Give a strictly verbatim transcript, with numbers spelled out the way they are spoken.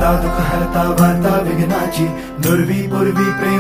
दाता दुःख हरता वार्ता विघ्नाची, दुर्वी पूर्वी प्रेम